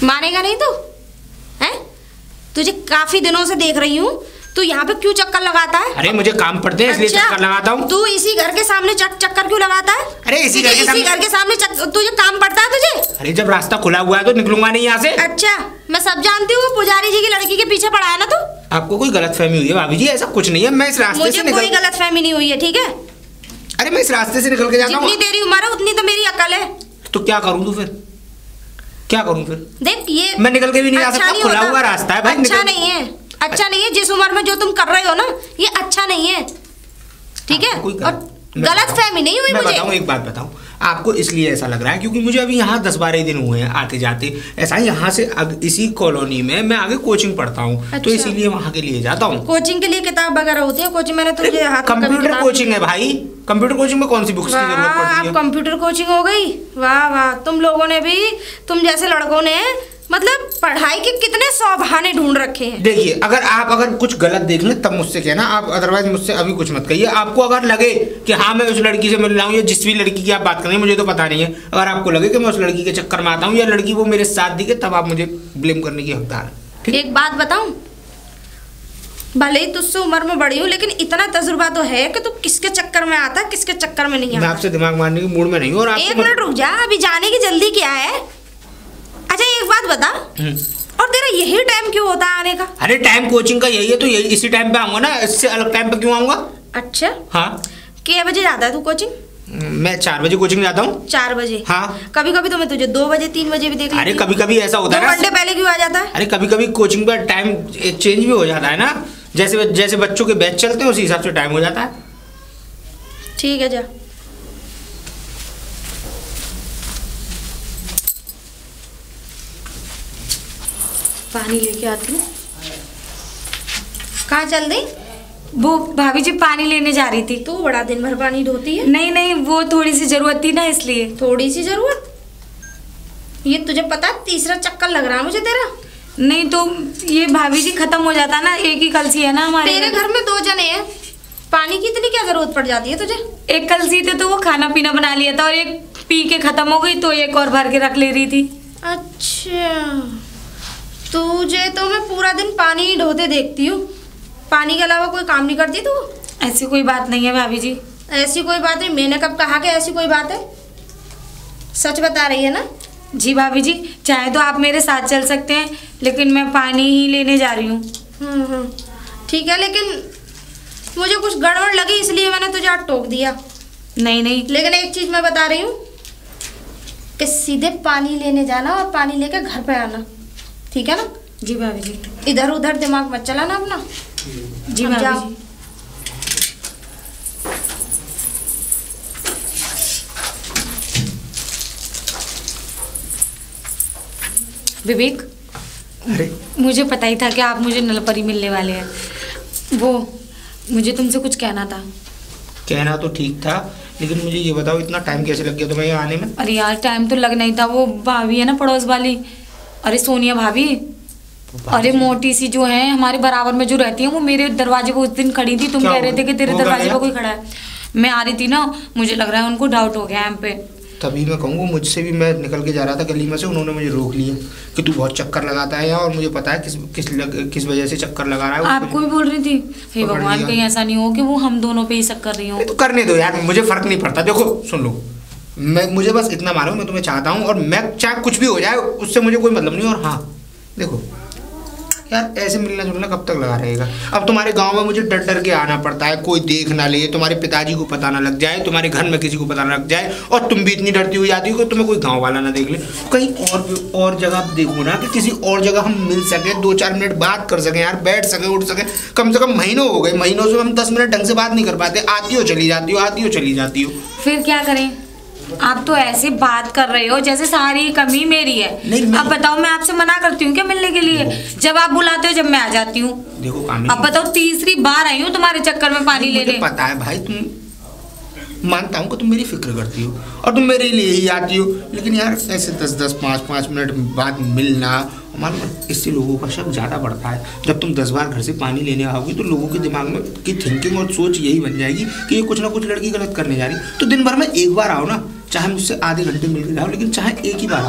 मानेगा नहीं तू? हैं? तुझे काफी दिनों से देख रही हूँ, तू यहाँ पे क्यों चक्कर लगाता है? अरे मुझे काम पड़ते हैं इसलिए चक्कर लगाता हूँ। तू इसी घर के सामने चक्कर क्यों लगाता है? अरे इसी घर के सामने तुझे काम पड़ता है तुझे? अरे जब रास्ता खुला हुआ है तो निकलूंगा नहीं यहाँ से। अच्छा, मैं सब जानती हूँ, पुजारी जी की लड़की के पीछे पड़ा है ना तू। आपको कोई गलतफहमी हुई है भाभी जी? ऐसा कुछ नहीं है, मैं इस रास्ते से कोई गलतफहमी नहीं हुई है, ठीक है? अरे मैं इस रास्ते से निकल के जाता हूँ। जितनी तेरी उम्र है उतनी तो मेरी अकल है। तो क्या करूँ तू फिर? क्या करूँ फिर? देख ये मैं निकल के भी नहीं आ सकता, खुला हुआ रास्ता है भाई। अच्छा नहीं है, अच्छा नहीं है। जिस उम्र में जो तुम कर रहे हो ना, ये अच्छा नहीं है, ठीक है? और गलतफहमी नहीं हुई मुझे। मैं बताऊँ, एक बात बताऊँ आपको, इसलिए ऐसा लग रहा है क्योंकि मुझे अभी यहाँ 10-12 दिन हुए हैं आते जाते। ऐसा यहाँ से इसी कॉलोनी में मैं आगे कोचिंग पढ़ता हूँ। अच्छा। तो इसीलिए वहाँ के लिए जाता हूँ। कोचिंग के लिए किताब वगैरह होती है? कोचिंग मैंने तुझे कंप्यूटर कोचिंग है भाई। कंप्यूटर कोचिंग में कौन सी बुक्स की जरूरत पड़ती है? कंप्यूटर कोचिंग हो गई? वाह वाह, तुम लोगों ने भी, तुम जैसे लड़कों ने मतलब पढ़ाई के कितने 100 बहाने ढूंढ रखे हैं। देखिए, अगर कुछ गलत देख लें तब मुझसे कहना आप, अदरवाइज मुझसे अभी कुछ मत कहिए। आपको अगर लगे कि हाँ मैं उस लड़की से मिल रहा हूँ या जिस भी लड़की की आप बात कर रहे हैं, मुझे तो पता नहीं है, अगर आपको लगे कि मैं उस लड़की के चक्कर में आता हूँ या लड़की वो मेरे साथ दिखे, तब आप मुझे ब्लेम करने की हकदार है। एक बात बताऊं, भले ही तुझसे उम्र में बड़ी हूँ, लेकिन इतना तजुर्बा तो है कि तू किसके चक्कर में आता, किसके चक्कर में नहीं आता। मैं आपसे दिमाग मारने के मूड में नहीं हूँ। और एक मिनट रुक जा, अभी जाने की जल्दी क्या है? अच्छा एक बात बता, और तेरा यही टाइम क्यों होता है आने का? अरे टाइम कोचिंग का यही है, तो यही इसी टाइम पे आऊंगा ना, इससे अलग टाइम पे क्यों आऊंगा? अच्छा हाँ। कितने बजे जाता है तू कोचिंग? मैं 4 बजे कोचिंग जाता हूँ। 4 बजे? हाँ। कभी कभी तो मैं तुझे 2 बजे 3 बजे भी देख लेती हूँ। अरे कभी कभी ऐसा होता है ना, 2 घंटे पहले क्यों आ जाता है? अरे कभी कभी कोचिंग पर टाइम चेंज भी हो जाता है ना, जैसे बच्चों के बैच चलते हैं उसी हिसाब से टाइम हो जाता है। ठीक है जा। पानी लेके आती हूँ। कहाँ चल दी? वो भाभी जी पानी लेने जा रही थी। तू बड़ा दिन भर पानी ढोती है। नहीं नहीं, वो थोड़ी सी जरूरत थी ना, इसलिए। थोड़ी सी जरूरत? ये तुझे पता है तीसरा चक्कर लग रहा है मुझे तेरा। नहीं तो ये भाभी जी खत्म हो जाता ना, एक ही कलसी है ना हमारे। तेरे घर में 2 जने हैं, पानी की इतनी क्या जरूरत पड़ जाती है तुझे? एक कलसी थे तो वो खाना पीना बना लिया था, और एक पी के खत्म हो गई तो एक और भर के रख ले रही थी। अच्छा, तुझे तो मैं पूरा दिन पानी ही ढोते देखती हूँ, पानी के अलावा कोई काम नहीं करती तू? ऐसी कोई बात नहीं है भाभी जी। ऐसी कोई बात नहीं, मैंने कब कहा कि ऐसी कोई बात है? सच बता रही है ना? जी भाभी जी, चाहे तो आप मेरे साथ चल सकते हैं, लेकिन मैं पानी ही लेने जा रही हूँ। ठीक है, लेकिन मुझे कुछ गड़बड़ लगी इसलिए मैंने तुझे आज टोक दिया। नहीं नहीं, लेकिन एक चीज मैं बता रही हूँ कि सीधे पानी लेने जाना और पानी लेकर घर पे आना, ठीक है ना? जी भाभी जी। इधर उधर दिमाग मत चलाना अपना। जी भाभी जी। विवेक, अरे मुझे पता ही था कि आप मुझे नलपरी मिलने वाले हैं। वो मुझे तुमसे कुछ कहना था। कहना तो ठीक था, लेकिन मुझे ये बताओ इतना टाइम कैसे लग गया तुम्हें यहाँ आने में? अरे यार टाइम तो लगना ही था, वो भाभी है ना पड़ोस वाली, अरे सोनिया भाभी, अरे मोटी सी जो है हमारे बराबर में जो रहती है, वो मेरे दरवाजे पे उस दिन खड़ी थी। तुम कह रहे थे कि तेरे दरवाजे पे कोई खड़ा है। मैं आ रही थी ना, मुझे लग रहा है उनको डाउट हो गया हम पे। तभी मैं कहूँगा, मुझसे भी मैं निकल के जा रहा था गली में से, उन्होंने मुझे रोक लिया कि तू बहुत चक्कर लगाता है यहाँ, और मुझे पता है किस वजह से चक्कर लगा रहा है। आपको भी बोल रही थी? हे भगवान, कहीं ऐसा नहीं हो कि वो हम दोनों पे ही शक कर रही हो। तो करने दो यार, मुझे फर्क नहीं पड़ता। देखो सुन लो, मुझे बस इतना मालूम, मैं तुम्हें चाहता हूँ, और मैं चाहे कुछ भी हो जाए उससे मुझे कोई मतलब नहीं। और हाँ देखो यार, ऐसे मिलना जुलना कब तक लगा रहेगा? अब तुम्हारे गांव में मुझे डर डर के आना पड़ता है, कोई देख ना ले, तुम्हारे पिताजी को पता ना लग जाए, तुम्हारे घर में किसी को पता ना लग जाए, और तुम भी इतनी डरती हुई जाती हो कि तुम्हें कोई गांव वाला ना देख ले। कहीं और जगह देखो ना, कि किसी और जगह हम मिल सके, 2-4 मिनट बात कर सकें यार, बैठ सके, उठ सके। कम से कम महीनों हो गए, महीनों से हम 10 मिनट ढंग से बात नहीं कर पाते। आती हो चली जाती हो, आती हो चली जाती हो। फिर क्या करें? आप तो ऐसे बात कर रहे हो जैसे सारी कमी मेरी है। अब बताओ, मैं आपसे मना करती हूँ क्या मिलने के लिए? जब आप बुलाते हो, जब मैं आ जाती हूँ। देखो अब बताओ, तीसरी बार आई हूँ तुम्हारे चक्कर में पानी लेने। पता है भाई, तुम मानता हूँ कि तुम मेरी फिक्र करती हो और तुम मेरे लिए ही आती हो, लेकिन यार ऐसे 10-10, 5-5 मिनट बाद मिलना, मालूम, इससे लोगों का शक ज़्यादा बढ़ता है। जब तुम 10 बार घर से पानी लेने आओगी तो लोगों के दिमाग में की थिंकिंग और सोच यही बन जाएगी कि ये कुछ ना कुछ लड़की गलत करने जा रही। तो दिन भर में एक बार आओ ना, चाहे मुझसे आधे घंटे मिल के जाओ, लेकिन चाहे एक ही बार आओ।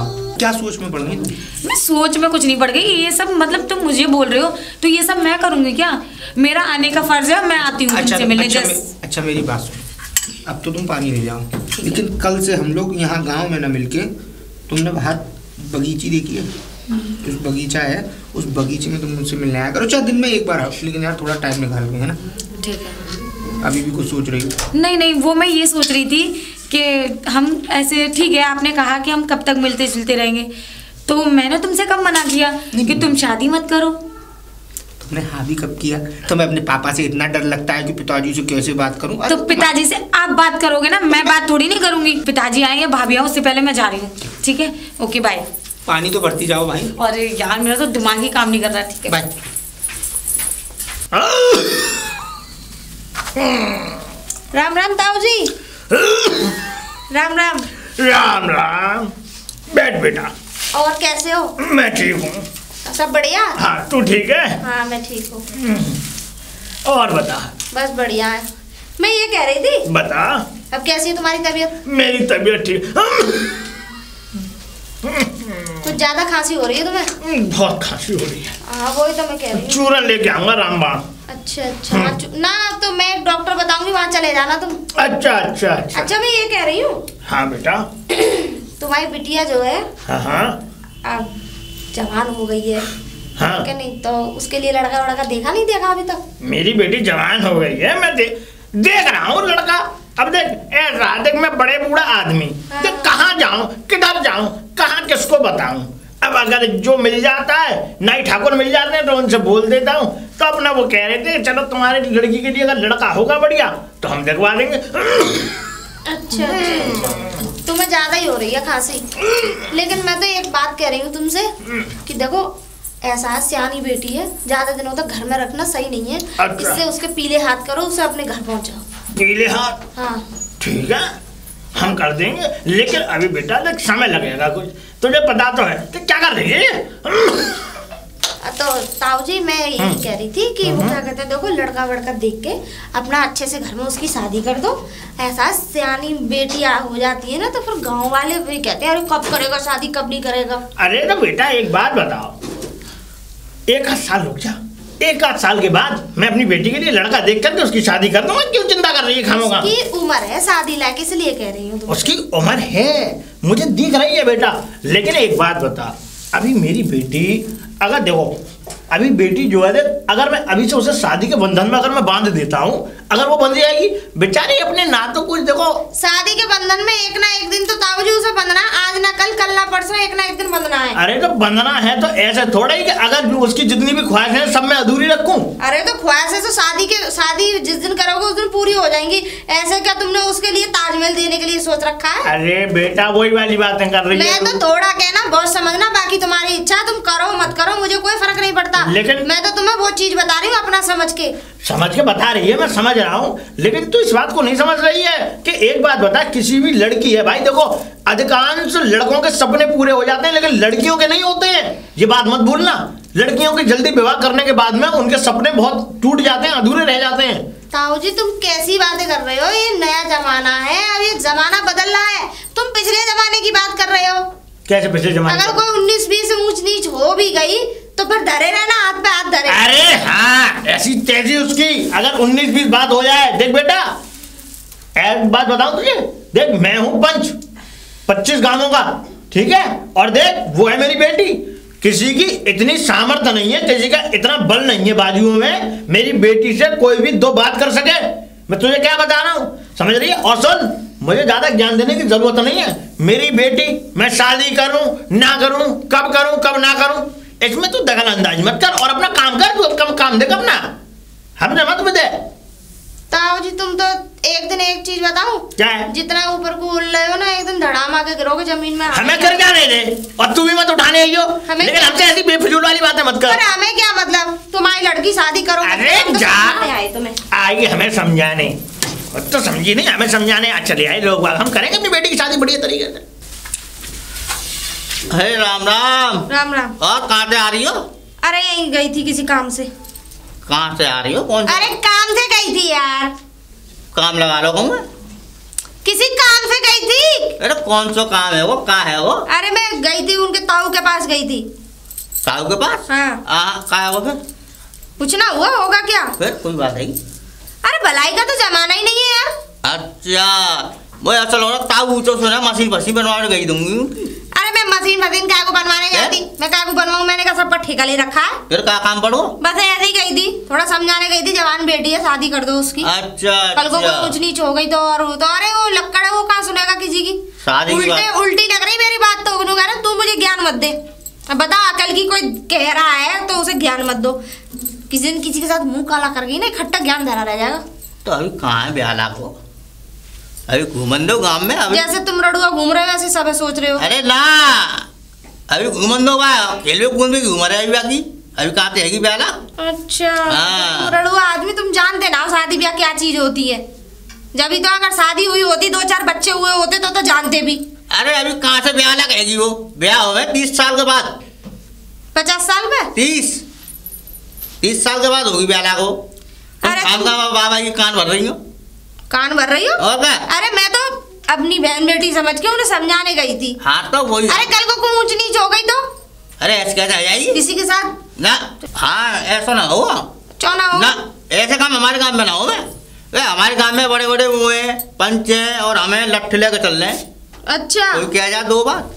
क्या सोच में पड़ गई तुम? मैं सोच में कुछ नहीं पड़ गई, ये सब मतलब तुम मुझे बोल रहे हो तो ये सब मैं करूंगी क्या? मेरा आने का फर्ज है, मैं आती हूँ तुमसे मिलने। अच्छा मेरी बात सुन, अब तो तुम पानी ले जाओ, लेकिन कल से हम लोग यहाँ गांव में ना मिलके, तुमने बाहर बगीची देखी है, उस बगीचा है, उस बगीचे में तुम मुझसे मिलने आया करो, चाहे दिन में एक बार आओ, लेकिन यार थोड़ा टाइम निकाल के, है ना? ठीक है। अभी भी कुछ सोच रही हो? नहीं, वो मैं ये सोच रही थी कि हम ऐसे, ठीक है आपने कहा कि हम कब तक मिलते जुलते रहेंगे, तो मैंने तुमसे कब मना किया कि तुम शादी मत करो? तुमने हाँ भी कब किया? तो मैं अपने पापा से इतना डर लगता है कि पिताजी से कैसे बात करूं? तो पिताजी से आप बात करोगे ना, मैं बात थोड़ी नहीं करूंगी। पिताजी आएंगे, भाभी आओ, उससे पहले मैं जा रही हूँ। ठीक है, ओके बाय। पानी तो भरती जाओ भाई। अरे यार मेरा तो दिमाग ही काम नहीं कर रहा। ठीक है बाय। राम राम ताऊ जी। राम राम। राम राम। बैठ बेटा। और कैसे हो? मैं ठीक हूँ। सब बढ़िया? हाँ तू ठीक है? हाँ मैं ठीक हूँ। और बता। बस बढ़िया है। मैं ये कह रही थी, बता। अब कैसी है तुम्हारी तबीयत? मेरी तबीयत ठीक। कुछ ज्यादा खांसी हो रही है तुम्हें? बहुत खांसी हो रही है। हाँ वही तो मैं कह रही हूँ। चूरन लेके आऊंगा रामबाण। अच्छा अच्छा। ना तो मैं एक डॉक्टर बताऊंगी, वहाँ चले जाना तुम। अच्छा अच्छा अच्छा। अच्छा मैं ये कह रही हूँ, हाँ बेटा। तुम्हारी बिटिया जो है हाँ अब जवान हो गई है, हाँ। क्या नहीं? तो उसके लिए लड़का वड़का देखा नहीं देखा अभी तक? मेरी बेटी जवान हो गई है, मैं देख रहा हूँ लड़का। अब देख ऐसा देख, मैं बड़े बूढ़ा आदमी, देख कहाँ जाऊँ, किधर जाऊँ, कहाँ किसको बताऊँ। अब अगर जो मिल जाता है, नाई ठाकुर मिल जाते हैं तो उनसे बोल देता हूँ। तो अपना वो कह रहे थे चलो तुम्हारे लड़की के लिए अगर लड़का होगा बढ़िया तो हम दिखवा देंगे। अच्छा अच्छा। तुम्हें ज्यादा ही हो रही है खांसी, लेकिन मैं तो एक बात कह रही हूँ तुमसे कि देखो ऐसा सियानी बेटी है, ज्यादा दिनों तक घर में रखना सही नहीं है। अच्छा। इससे उसके पीले हाथ करो, उसे अपने घर पहुंचाओ। पीले हाथ? हाँ ठीक है हम कर देंगे, लेकिन अभी बेटा देख समय लगेगा कुछ, तुझे पता तो है। तो क्या कर रही है? तो ताऊ जी मैं यही कह रही थी कि वो क्या कहते हैं, देखो लड़का वड़का देख के अपना अच्छे से घर में उसकी शादी कर दो। ऐसा सियानी बेटी हो जाती है ना, तो फिर गांव वाले भी कहते हैं अरे कब करेगा शादी, कब नहीं करेगा। अरे तो बेटा एक बात बताओ, एक आध साल रुक जा, एक आध साल के बाद मैं अपनी बेटी के लिए लड़का देख करके उसकी शादी कर दूंगा। क्यों चिंता कर रही है खामोगा? उसकी उम्र है शादी लायक, इसलिए कह रही हूँ। उसकी उम्र है, मुझे दिख रही है बेटा, लेकिन एक बात बता, अभी मेरी बेटी अगर देखो, अभी बेटी जो है अगर मैं अभी से उसे शादी के बंधन में अगर मैं बांध देता हूँ, अगर वो बंध जाएगी बेचारी अपने ना तो कुछ देखो। शादी के बंधन में एक ना एक दिन तो ताऊ जी उसे बंधना, आज ना कल, कल ना परसों, एक ना एक दिन बंधना है। अरे तो बंधना है तो ऐसे थोड़ा ही कि अगर उसकी जितनी भी ख्वाहिश है सब मैं अधूरी रखूं। अरे तो ख्वाहिश है तो शादी जिस दिन करोगे उस दिन पूरी हो जाएंगी। ऐसे क्या तुमने उसके लिए ताजमहल देने के लिए सोच रखा है? अरे बेटा वही वाली बातें कर रही है। मैं तो थोड़ा कहना बहुत समझना, बाकी तुम्हारी इच्छा, तुम करो मत करो मुझे कोई फर्क नहीं पड़ता। लेकिन मैं तो तुम्हें वो चीज बता रही हूँ अपना समझ के बता रही है, मैं समझ रहा हूँ, लेकिन तू इस बात को नहीं समझ रही है कि एक बात बता, किसी भी लड़की है भाई देखो, अधिकांश लड़कों के सपने पूरे हो जाते हैं लेकिन लड़कियों के नहीं होते हैं, ये बात मत भूलना। लड़कियों के जल्दी विवाह करने के बाद में उनके सपने बहुत टूट जाते हैं, अधूरे रह जाते हैं। ताऊ जी तुम कैसी बातें कर रहे हो? ये नया जमाना है, अब ये जमाना बदल रहा है। तुम पिछले जमाने की बात कर रहे हो। कैसे पिछले जमाने? अगर कोई 19-20 ऊंच नीच हो भी गई तो फिर धरे रहना, हाथ पे हाथ धरे। अरे हाँ, ऐसी तेजी उसकी, अगर 19-20 बात हो जाए। देख बेटा एक बात बताऊं तुझे, देख मैं हूं पंच 25 गांवों का, ठीक है, और देख वो है मेरी बेटी। किसी की इतनी सामर्थ्य नहीं है, किसी का इतना बल नहीं है बाजुओं में मेरी बेटी से कोई भी दो बात कर सके। मैं तुझे क्या बता रहा हूं, समझ रही है? और सुन, मुझे ज्यादा ज्ञान देने की जरूरत नहीं है। मेरी बेटी, मैं शादी करूं ना करूं, कब ना करूं, इसमें तू दखल अंदाजी मत कर और अपना काम कर। तू कम काम देख अपना, हमने मत दे। ताऊ जी तुम तो एक दिन एक चीज बताऊं, क्या है? जितना ऊपर को उड़ रहे हो ना, एक दिन धड़ाम आके गिरोगे जमीन में। हमें कर जाने दे, और तू भी मत उठाने आई हो, लेकिन हमसे ऐसी बेफिजूल वाली बातें मत कर। हमें क्या मतलब, तुम्हारी लड़की शादी करो। अरे जा, आए तुम्हें आइए हमें समझाने, तो समझी नहीं, हमें समझाने चले आए लोग, हम करेंगे अपनी बेटी की शादी बढ़िया तरीके से। हे राम राम। राम राम। और कहाँ से आ रही हो? अरे यहीं गई थी किसी काम से। कहाँ से आ रही हो? अरे काम से गई थी यार। काम लगा लो कहूँ, किसी काम से गई थी। अरे कौन सा काम है वो, कहाँ है वो? अरे मैं गई थी उनके ताऊ के पास गई थी। ताऊ के पास? हाँ। कहाँ है वो फिर? कुछ ना हुआ होगा क्या? फिर कोई बात है? अरे भलाई का तो जमाना ही नहीं है यार। अच्छा वो असल हो रहा ताऊ तो सुना मशीन फसी बनवाने गई दूंगी। अरे मैं मशीन काय को बनवाने गई थी? मैं काय को बनवाऊं? मैंने कहा सबका ठेका ले रखा है। फिर क्या काम पड़ो? बस ऐसे ही गई थी, थोड़ा समझाने गई थी, जवान बेटी है शादी कर दो उसकी। अच्छा कल को कोई कुछ नीच हो गई तो और तो अरे वो लक्कड़ है वो कहाँ सुनेगा किसी की शादी की बात। उल्टी लग रही मेरी बात तो कह रहे तू मुझे ज्ञान मत दे। अब बता अकल की कोई कह रहा है तो उसे ज्ञान मत दो। किसी दिन किसी के साथ मुंह काला कर गई ना इकट्ठा ज्ञान धरा रह जाएगा। तो अभी कहाँ है ब्याह को? अभी घूमन दो गाँव में अभी। जैसे तुम रड़ुआ घूम रहे हो वैसे सब सोच रहे हो। अरे ना अभी घूमन दो रेलवे कौन भी घूम रहे अभी अभी कहाँ से है ब्याह? अच्छा तुम रड़ुआ आदमी तुम जानते ना शादी ब्याह क्या चीज होती है। जब तो अगर शादी हुई होती 2-4 बच्चे हुए होते तो जानते भी। अरे अभी कहाँ से ब्याह लगेगी वो? ब्याह हो 30 साल के बाद। 50 साल में? 30 साल के बाद होगी ब्याह को। बाबा की कान भर रही हो? कान भर रही हो? और क्या? अरे मैं तो अपनी बहन बेटी समझ के उन्हें समझाने गई थी। हाँ तो वही। अरे कल को कोई ऊंच नीच हो गई तो? अरे ऐसे कैसे आ जाएगी किसी के साथ ना? हाँ ऐसा ना हो चौना हो ना। ऐसे काम हमारे गांव में ना हो। मैं हमारे गांव में बड़े बड़े वो है पंच है और हमें लठ लेकर चल रहे हैं। अच्छा कोई क्या जा 2 बात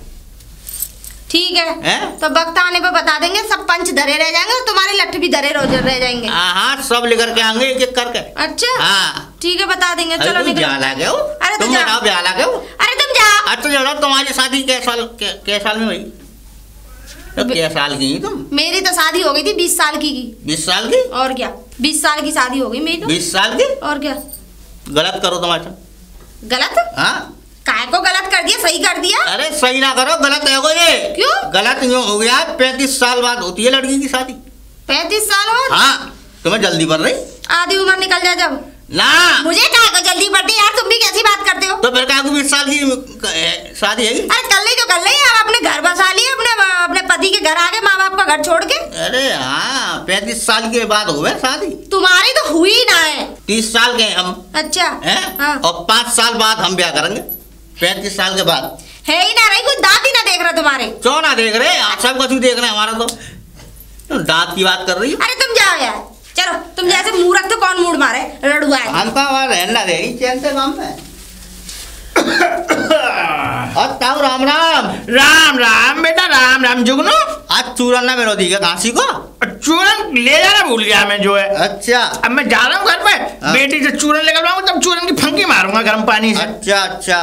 ठीक है तो वक्त आने पे बता देंगे। सब पंच धरे रह जाएंगे और तुम्हारे लठ भी धरे रह जाएंगे। हाँ सब लेकर के आएंगे एक एक करके। अच्छा हाँ ठीक है बता देंगे। चलो निकलो। अरे तुम बताओ ब्याह लागे हो? अरे तुम जाओ। अच्छा चलो तुम्हारी शादी कै साल में हुई? क्या साल की तुम? मेरी तो शादी हो गई थी 20 साल की 20 साल की? और क्या 20 साल की शादी हो गई मेरी तो। 20 साल की? और क्या गलत करो तुम्हारा। गलत? हाँ काय को गलत कर दिया सही कर दिया? अरे सही ना करो गलत है ये। क्यों गलत यूँ हो गया? 35 साल बाद होती है लड़की की शादी। 35 साल बाद? हाँ तुम्हें जल्दी पड़ रही? आधी उम्र निकल जाए जब ना। मुझे काय को जल्दी पड़ती है यार? तुम भी कैसी बात करते हो? तो फिर क्या 20 साल की शादी है? अरे कर ली तो कर ली यार। अपने घर बसा लिए अपने पति के घर आगे माँ बाप का घर छोड़ के। अरे हाँ 35 साल के बाद हो गए शादी। तुम्हारी तो हुई ना है। 30 साल के हम। अच्छा है हाँ। और 5 साल बाद हम ब्याह करेंगे 35 साल के बाद। है ही ना रही कोई दांत ही ना देख रहा तुम्हारे। क्यों ना देख रहे? आप सब कुछ देख रहे हैं हमारा तो दांत की बात कर रही है। अरे तुम जाओ यार चलो। तुम जैसे मूर्ख तो कौन मूड मारे रड़ुआ है। हम कहाँ रहना दे रही चैन से काम में। ताऊ राम राम। राम राम बेटा राम राम। जुगनू आज चूरन ना मेरे दी का घासी को चूरन ले जाना भूल गया मैं जो है। अच्छा अब मैं जा रहा हूँ घर पे बेटी से चूरन लेकर आऊंगा तब चूरन की फंकी मारूंगा गर्म पानी से। अच्छा अच्छा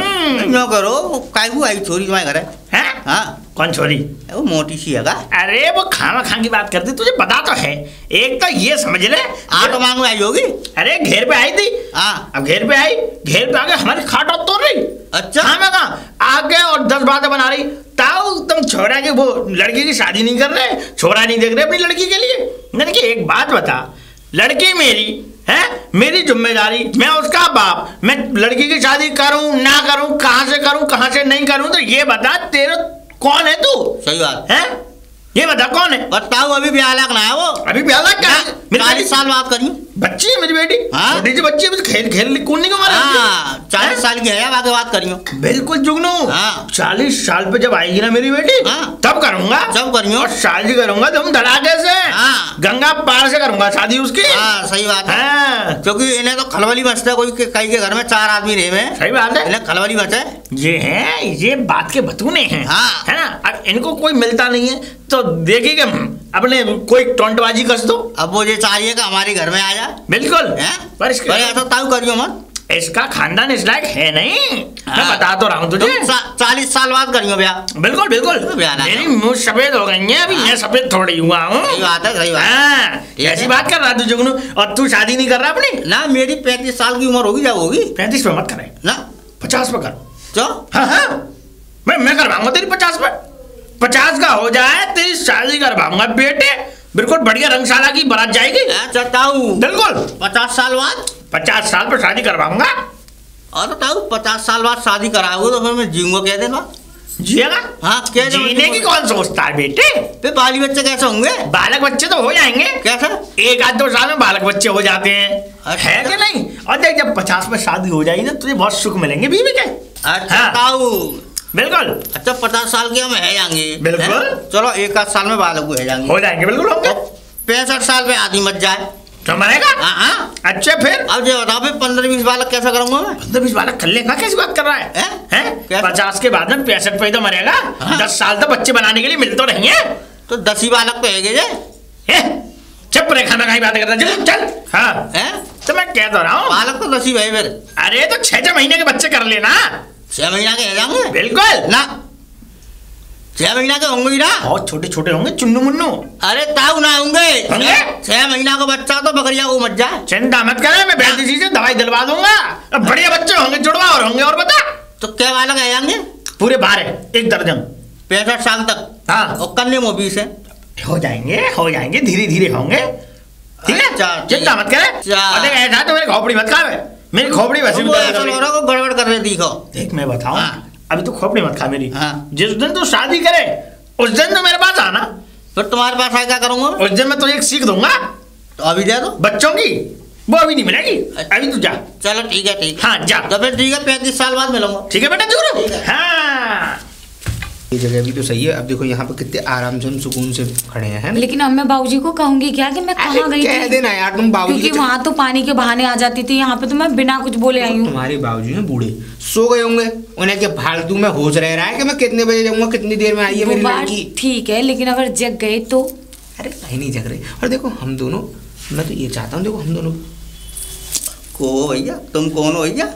नो करो काय को आई छोरी तुम्हारे घर है? हाँ कौन छोरी? वो मोटी सी है का? अरे वो खाना खान की बात करती तुझे पता तो है। एक तो ये समझ ले आटो मांगो आई होगी। अरे घेर पे आई थी। हाँ अब घेर पे आई घेर पे आके हमारी खाट और तोड़ रही। अच्छा हाँ मैं कहा आगे और 10 बातें बना रही। ताऊ तुम छोरा की वो लड़की की शादी नहीं कर रहे छोरा नहीं देख रहे अपनी लड़की के लिए। मैंने कि एक बात बता लड़की मेरी है मेरी जिम्मेदारी मैं उसका बाप मैं लड़की की शादी करूं ना करूं कहाँ से नहीं करूं तो ये बता तेरे कौन है तू? सही बात है ये बता कौन है? बताओ अभी ब्याह लगना है वो? अभी ब्याह लग क्या? 40 साल बात करी बच्ची है मेरी बेटी। हाँ? छोटी सी बच्ची है खेल खेल कूदने को मारा। 40 साल की है आगे बात करियो। बिल्कुल जुगनू। हाँ? 40 साल पे जब आएगी ना मेरी बेटी तब करूंगा। जब करियो और शादी करूंगा तुम धड़ाके से। गंगा पार से करूंगा शादी उसकी। सही बात है क्योंकि इन्हें तो खलबली मचता है। कोई कई के घर में 4 आदमी रहे में। सही बात है इन्हें खलबली मचे। ये है ये बात के बतूने हैं। है ना अब इनको कोई मिलता नहीं है तो देखिए अपने कोई टोंटबाजी कर दो। अब वो ये चाहिए कि हमारे घर में आ जा। बिल्कुल पर ऐसा ताऊ करियो मत। इसका खानदान इस लायक है नहीं। मैं बता तो रहा हूँ तुझे 40 साल बाद करियो ब्याह। बिल्कुल बिल्कुल मेरी मुँह सफेद हो गई है अभी मैं सफेद थोड़ी हुआ हूँ। सही बात है सही बात। ऐसी बात कर रहा तू जुगनू और तू शादी नहीं कर रहा अपनी? ना मेरी 35 साल की उम्र होगी जब होगी। 35 पे मत करे ना 50 पे करो। क्यों? हाँ मैं करवाऊंगा तेरी 50 पे। 50 का हो जाए तेरी शादी करवाऊंगा बेटे। बिल्कुल बढ़िया रंगशाला की बारात जाएगी। बिल्कुल 50 साल बाद 50 साल पर शादी करवाऊंगा। और ताऊ 50 साल बाद शादी कराओगे तो फिर मैं जीऊंगा कह देना। जिएगा? हाँ क्या जीने की कौन सोचता है बेटे? फिर बाली बच्चे कैसे होंगे? बालक बच्चे तो हो जाएंगे। कैसे? 1-2 साल में बालक बच्चे हो जाते हैं। है कि नहीं? और देख जब 50 में शादी हो जाएगी ना तुझे बहुत सुख मिलेंगे बीवी के। अच्छा हाँ। ताऊ। बिल्कुल। अच्छा 50 साल के हम है जाएंगे। बिल्कुल। हैं? चलो 1 साल में बालक है जाएंगे। हो जाएंगे, बिल्कुल होंगे। 65 साल पे आदमी मर जाए तो मरेगा। हाँ। अच्छा फिर अब ये बताओ फिर 15-20 बालक कैसा करूंगा मैं? 15-20 बालक कर लेगा, कैसी बात कर रहा है? हैं? क्या? 50 के बाद में 65 पे ही तो मरेगा। हाँ। 10 साल तो बच्चे बनाने के लिए मिल तो रही है। तो 10 ही बालक तो है जे। चुप रे, खाना कहीं बातें करता चल चल। हाँ हैं? तो मैं कह तो रहा हूँ, बालक तो 10 ही भाई फिर। अरे तो 6 महीने के बच्चे कर लेना। 6 महीना के है जाऊंगे बिल्कुल ना। 6 महीना के होंगे ही ना। बहुत छोटे छोटे होंगे, चुन्नू मुन्नू। अरे ताऊ ना होंगे। होंगे? 6 महीना का बच्चा तो बकरिया को मर जाए। चिंता मत करे, मैं बेहतर से दवाई दिलवा दूंगा। अब बढ़िया बच्चे होंगे, जुड़वा और होंगे। और बता, तो क्या बालक है जाएंगे? पूरे 12, 1 दर्जन। 65 साल तक। हाँ। और कन्या में 20 है। हो जाएंगे, धीरे धीरे होंगे। ठीक है, अच्छा, चिंता मत करे। अच्छा। और देख ऐसा तो मेरी खोपड़ी मत खा, मेरी खोपड़ी वैसे भी वो दर्द ऐसा कर रही हो है। रहा है को गड़बड़ कर रहे दिखो। देख मैं बताऊं, हाँ। अभी तो खोपड़ी मत खा मेरी। हाँ। जिस दिन तू शादी करे उस दिन तो मेरे पास आना। फिर तुम्हारे पास आए क्या करूंगा? उस दिन मैं तुझे एक सीख दूंगा तो अभी दे दो। बच्चों की, वो अभी नहीं मिलेगी। अभी तू जा। चलो ठीक है ठीक। हाँ जा। तो फिर ठीक है 35 साल बाद मिलूंगा। ठीक है बेटा, जरूर। ठीक है। हाँ ये जगह भी तो सही है। अब देखो यहाँ पे कितने आराम से हम सुकून से खड़े हैं, है ना? लेकिन अब मैं बाबूजी को कहूंगी क्या कि मैं कहाँ गई कह थी? देना यार, तुम बाबूजी क्योंकि के वहां तो पानी के बहाने आ जाती थी, यहाँ पे तो मैं बिना कुछ बोले आई हूँ। तुम्हारे बाबूजी हैं बूढ़े, सो गए होंगे। उन्हें क्या फालतू में होश रह रहा है कि मैं कितने बजे जाऊंगा, कितनी देर में आई है वो मेरी बात लड़की? ठीक है, लेकिन अगर जग गए तो? अरे कहीं नहीं जग रहे। और देखो हम दोनों, मैं तो ये चाहता हूँ, देखो हम दोनों को भैया तुम कौन हो भैया?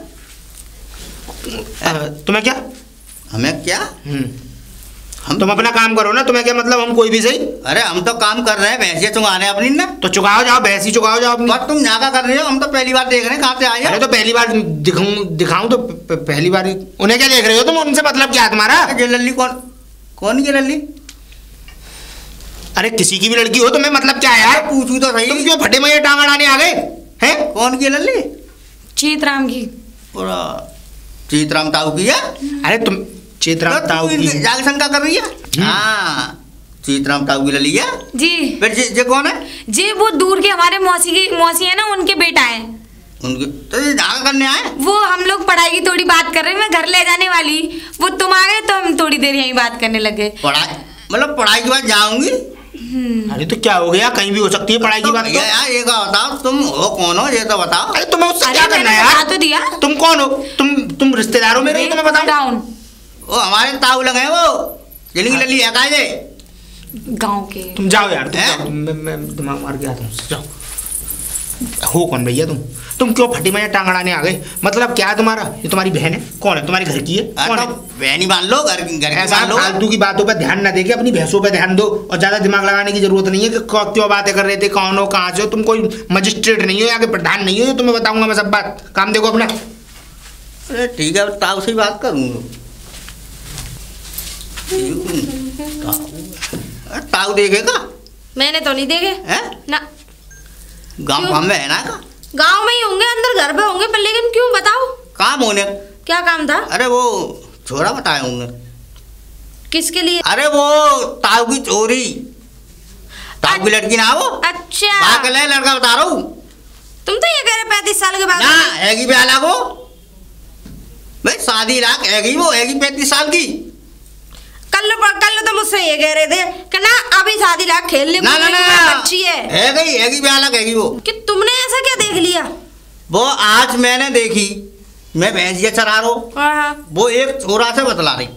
तुम्हें क्या, हमें क्या? तुम अपना काम करो ना। तुम्हें क्या मतलब, हम कोई भी सही। अरे हम तो काम कर रहे हैं, भैंसिया चुगाने अपनी ना। तो चुकाओ जाओ, भैंस ही चुकाओ जाओ अपनी। पर तुम यहाँ का कर रहे हो? हम तो पहली बार देख रहे हैं, कहाँ से आए अरे हो? तो पहली बार दिखाऊं तो पहली बार ही। उन्हें क्या देख रहे हो तुम, उनसे मतलब क्या है तुम्हारा? ये लल्ली कौन कौन ये लल्ली? अरे किसी की भी लड़की हो, तुम्हें मतलब क्या है यार? पूछू तो सही। तुम क्यों फटे में टांग अड़ाने आ गए हैं? कौन की लल्ली? चीतराम की। पूरा चीतराम ताऊ की है? अरे तुम चेतराम ताऊ की जाग शंका कर रही है? हाँ चीतराम ताऊ की लल्ली है। जी फिर ये कौन है? जी वो दूर के हमारे मौसी है ना, उनके बेटा है। उनके तो ये जहाँ करने आए? वो हम लोग पढ़ाई की थोड़ी बात कर रहे हैं, मैं घर ले जाने वाली। वो तुम आ गए तो हम थोड़ी देर यहीं बात करने लगे। पढ़ाई मतलब पढ़ाई के बाद जाऊंगी? अरे तो क्या हो गया, कहीं भी हो सकती है पढ़ाई की बात भैया यार ये का बताओ, तुम हो कौन हो ये तो बताओ। अरे तुम्हें उससे अरे क्या करना मैंने है बता यार? तो दिया। तुम कौन हो? तुम रिश्तेदार हो मेरे, तुम्हें बताओ। टाउन वो हमारे ताऊ लगे वो जिनकी लल्ली है का ये? गांव के। तुम जाओ यार, तुम हैं? जाओ। मैं दिमाग मार के आता हूँ, जाओ। हो कौन भैया तुम क्यों फटी में टांग अड़ाने आ गए? मतलब क्या है तुम्हारा? ये तुम्हारी बहन है? कौन है? तुम्हारी घर की है? कौन है? बहनी मान लो, घर की ऐसा मान लो। फालतू की बातों पर ध्यान ना देके अपनी भैंसों पे ध्यान दो। और ज्यादा दिमाग लगाने की जरूरत नहीं है कि क्यों बातें कर रहे थे, कौन हो, कहाँ से हो। तुम कोई मजिस्ट्रेट नहीं हो या कोई प्रधान नहीं हो जो तुम्हें बताऊंगा मैं सब बात। काम देखो अपना। अरे ठीक है ताऊ से बात करूंगा। ताऊ देखेगा? मैंने तो नहीं देखे हैं? ना। गांव क्यों? गांव में है ना का? गांव में ही होंगे, अंदर घर पे होंगे, पर लेकिन क्यों बताओ? काम होने। क्या काम था? अरे वो छोरा बताए होंगे। किसके लिए? अरे वो ताऊ की चोरी, ताऊ की लड़की ना वो। अच्छा पागल है लड़का बता रहा हूँ। तुम तो ये कह रहे 35 साल के बाद ना हैगी भी अलग हो भाई, शादी लाख हैगी, वो हैगी 35 साल की। कल तो मुझसे ये कह रहे थे कि ना अभी शादी लाख खेल ले, ना ना ना अच्छी है हैगी भी अलग हैगी वो। कि तुमने ऐसा क्या देख लिया? वो आज मैंने देखी, मैं भैंसिया चरा रहा हूँ, हाँ वो एक चोरा से बतला रही।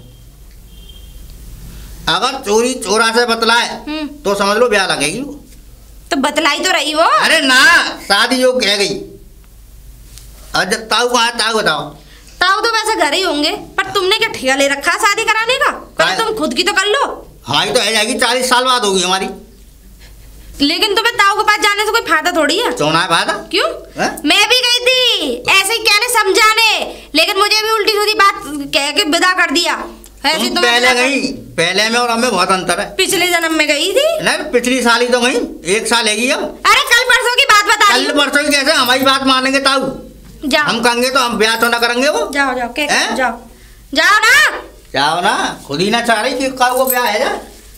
अगर चोरी चोरा से बतलाए तो समझ लो ब्याह लगेगी वो। तो बतलाई तो रही वो। अरे ना शादी योग्य है गई। और जब ताऊ कहाँ है, ताऊ बताओ। ताऊ तो वैसे घर ही होंगे, पर तुमने क्या ठेका ले रखा शादी कराने का? पहले तुम खुद की तो कर लो। हमारी तो है जाएगी 40 साल बाद होगी हमारी। लेकिन तुम्हें ताऊ के पास जाने से कोई फायदा थोड़ी है। चौना है फायदा क्यों? मैं भी गई थी ऐसे ही कहने समझाने, लेकिन मुझे भी उल्टी सीधी बात कह के विदा कर दिया। ऐसी तुम पहले गई, पहले में और हमें बहुत अंतर है। पिछले जन्म में गई थी। नहीं पिछली साल ही तो गई, 1 साल हैगी अब। अरे कल परसों की बात बता रही कल हूँ। परसों कैसे हमारी बात मानेंगे ताऊ? जाओ हम कहेंगे तो हम ब्याह तो ना करेंगे वो। जाओ जाओ क्या हैं? जाओ जाओ ना। जाओ ना, खुद ही ना चाह रही कि कल वो ब्याह है जा।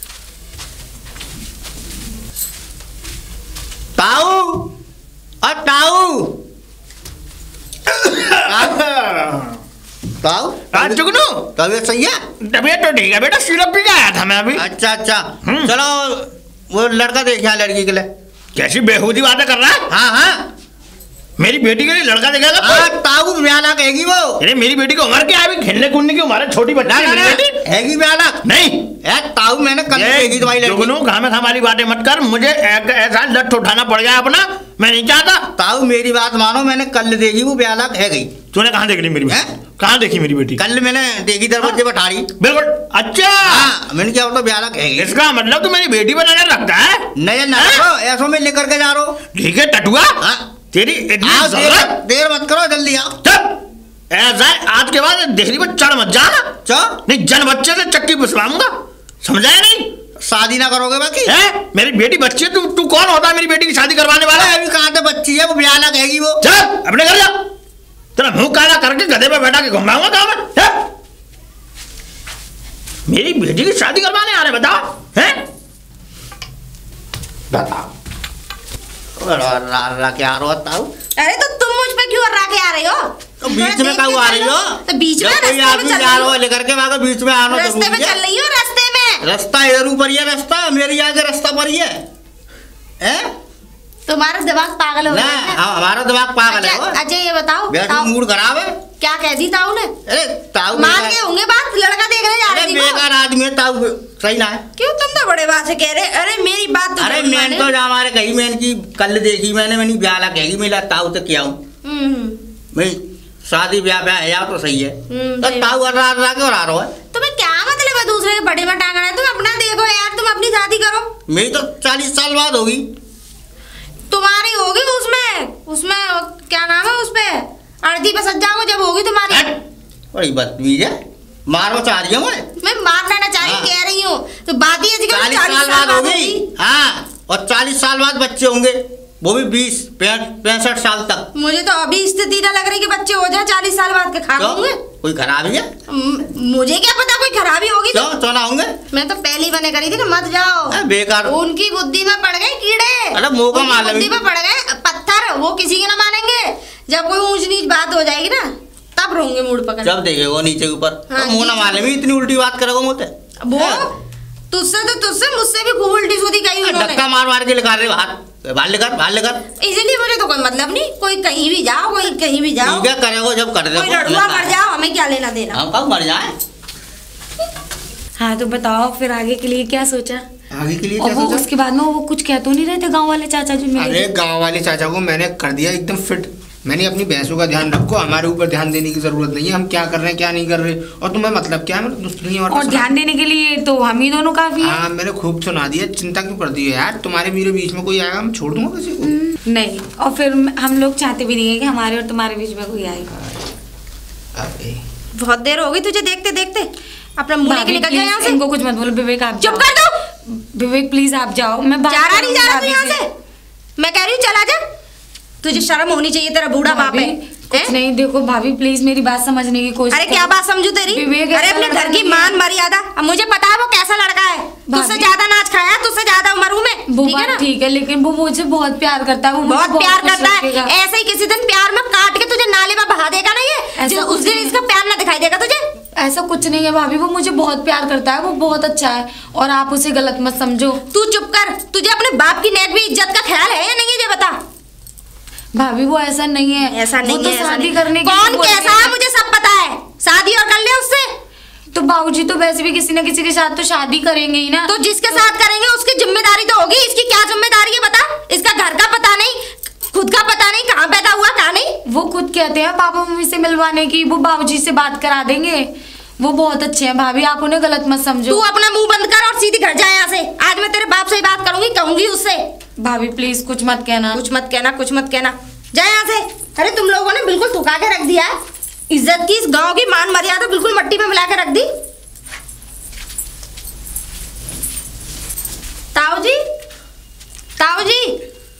ताऊ और ताऊ ताऊ हाँ चुगनू, तबीयत सही है? तबीयत तो ठीक है बेटा, सिरप पी के आया था मैं अभी। अच्छा अच्छा, चलो वो लड़का देखा लड़की के लिए। कैसी बेहूदी बातें कर रहा है? हाँ हाँ, मेरी बेटी के लिए लड़का देखेगा? हाँ ताऊ ब्याला कहेगी वो। अरे मेरी बेटी की उम्र क्या है अभी? खेलने कूदने की उम्र है, छोटी बच्ची है मेरी बेटी। हैगी ब्याला? नहीं ताऊ मैंने कल देखी तुम्हारी लड़की। जुगनू खामे खामाली बातें मत कर, मुझे ऐसा लठ उठाना पड़ गया अपना, मैं नहीं चाहता। ताऊ मेरी बात मानो, मैंने कल देखी वो ब्याला है गई। तूने कहाँ देख ली मेरी बेटी? कहाँ देखी मेरी बेटी? कल मैंने देखी दरवाजे पर ठाड़ी। बिल्कुल। अच्छा हाँ, मैंने क्या बोला ब्याला है गई। इसका मतलब तू मेरी बेटी पर नजर रखता है? नजर ना रखो, ऐसो में लेकर के जा रहा हूँ। ठीक है टटुआ, तेरी देर मत करो, जल्दी आओ। ऐसा आज के बाद देहरी पर चढ़ मत जाना। नहीं जन बच्चे से चक्की पिसवाऊंगा, समझाया नहीं? शादी ना करोगे बाकी? है मेरी बेटी बच्ची है, तू कौन होता है मेरी बेटी की शादी करवाने वाला? अभी कहाँ से बच्ची है, वो ब्याला कहेगी वो। चल अपने घर जा, तेरा मुंह काला करके गधे पे बैठा के घुमाऊंगा गाँव में। मेरी बेटी की शादी करवाने आ रहे बताओ? हैं बताओ क्या आ रहा? अरे तो तुम मुझ पे क्यों अर्रा के आ रही हो? तो बीच में कहाँ आ रही हो? तो बीच में कोई आदमी जा रहा है लेकर के वहाँ बीच में आना, रास्ते में चल रही हो, रास्ते में। रास्ता इधर ऊपर ही है, रास्ता मेरी आगे रास्ता पर ही है। तुम्हारा दिमाग पागल हो गया है? हमारा दिमाग पागल है। अच्छा ये बताओ, मूड खराब है। क्या कह दी ताऊ ने? अरे ताऊ मान के होंगे बात, लड़का देखने जा रही थी। बेकार आदमी है ताऊ, सही ना है? क्यों तुम तो बड़े बात से कह रहे? अरे मेरी बात तो अरे मैंने तो हमारे कही, मैंने की कल देखी मैंने ब्याला कहेगी मेरा ताऊ तो क्या हूँ मैं, शादी ब्याह ब्याह है या तो सही है। तो ताऊ अर्रा क्यों आ रहा है? तुम्हें क्या मतलब है दूसरे के बड़े में टांगना है? तुम अपना देखो यार, तुम अपनी शादी करो। मेरी तो 40 साल बाद होगी। तुम्हारी होगी उसमें क्या नाम है, उसपे अर्धी पे सज जाओगे जब होगी तुम्हारी। बड़ी बदतमीज है, मारो चाह रही हूँ मैं मारना ना चाह कह रही हूँ, तो बात ही ऐसी 40 साल बाद होगी। हाँ, और 40 साल बाद बच्चे होंगे, वो भी 20-65 साल तक। मुझे तो अभी स्थिति ना लग रही कि बच्चे हो जाए 40 साल बाद के खा होंगे। कोई खराबी है? मुझे क्या पता कोई खराबी होगी तो ना होंगे। मैं तो पहली बने करी थी कि मत जाओ, बेकार। उनकी बुद्धि में पड़ गए कीड़े। अरे मौका मार, बुद्धि में पड़ गए पत्थर, वो किसी के ना मानेंगे। जब कोई ऊंच नीच बात हो जाएगी ना, तब रोंगे मूड पकड़। जब देखे वो नीचे ऊपर, मुँह ना मारे भी इतनी उल्टी बात करोगे मुझसे। वो तुझसे मुझसे भी खूब उल्टी सूदी कही उन्होंने। धक्का मार के निकाल रहे बाहर लेकर। इसलिए मुझे तो कोई मतलब नहीं, कोई कहीं भी जाओ, कोई कहीं भी जाओ। क्या करेगा जब कर दे, कोई लड़ुआ मर जाओ, हमें क्या लेना देना। हम कब मर जाए। हाँ तो बताओ फिर आगे के लिए क्या सोचा? आगे के लिए और क्या वो सोचा? उसके बाद में वो कुछ कह तो नहीं रहे थे गांव वाले चाचा जो मिले? अरे गांव वाले चाचा को मैंने कर दिया एकदम फिट। मैंने अपनी भैंसों का ध्यान रखो, हमारे ऊपर ध्यान देने की जरूरत नहीं है, हम क्या कर रहे हैं क्या नहीं कर रहे। और तुम्हें मतलब क्या है, मतलब दूसरी और ध्यान देने के लिए तो हम ही दोनों काफी है। हाँ मैंने खूब सुना दिया, चिंता क्यों कर दी है यार? तुम्हारे मेरे बीच में कोई आएगा, हम छोड़ दूंगा किसी को? नहीं, और फिर हम लोग चाहते भी नहीं है कि हमारे और तुम्हारे बीच में कोई आएगा। बहुत देर हो गई तुझे देखते देखते, अपना मुंह लेके निकल जाए यहाँ से। इनको कुछ मत बोलो। विवेक आप चुप कर दो। विवेक प्लीज आप जाओ, मैं जा रहा नहीं, जा रहा तू यहाँ से। मैं कह रही हूँ चला जा, तुझे शर्म होनी चाहिए, तेरा बूढ़ा बाप है। कुछ नहीं, देखो भाभी प्लीज मेरी बात समझने की कोशिश। अरे क्या बात समझू तेरी? अरे अपने घर की मान मर्यादा, अब मुझे पता है वो कैसा लड़का है, तुझसे ज्यादा नाच खाया, तुझसे ज्यादा उम्र हूँ मैं, ठीक है, लेकिन वो मुझे बहुत प्यार करता है, वो बहुत प्यार करता है। ऐसे ही किसी दिन प्यार में काट के तुझे नाले में बहा देगा ना ये, उस दिन इसका प्यार ना दिखाई देगा तुझे। ऐसा कुछ नहीं है भाभी, वो मुझे बहुत प्यार करता है, वो बहुत अच्छा है, और आप उसे गलत मत समझो। तू चुप कर, तुझे अपने बाप की नेक भी इज्जत का ख्याल है या नहीं है ये बता। भाभी वो ऐसा नहीं है, ऐसा नहीं तो है, शादी करने की कौन कैसा है मुझे सब पता है, शादी और कर ले उससे। तो बाबूजी तो वैसे भी किसी न किसी के साथ तो शादी करेंगे ही ना। तो जिसके साथ करेंगे उसकी जिम्मेदारी तो होगी, इसकी क्या जिम्मेदारी है बता? इसका घर का पता नहीं, खुद का पता नहीं, कहाँ पैदा हुआ कहाँ नहीं। वो खुद कहते हैं पापा मम्मी से मिलवाने की, वो बाबूजी से बात करा देंगे, वो बहुत अच्छे हैं भाभी, आप उन्हें गलत मत समझो। तू अपना मुंह बंद कर और सीधी घर जा यहाँ से। आज मैं तेरे बाप से ही बात करूंगी, कहूंगी उससे। भाभी प्लीज कुछ मत कहना, कुछ मत कहना, कुछ मत कहना, जा यहाँ से। अरे तुम लोगों ने बिल्कुल ठुका के रख दिया है, इज्जत की, इस गांव की मान मर्यादा बिल्कुल मट्टी में मिला के रख दी। ताऊ जी, ताऊ जी,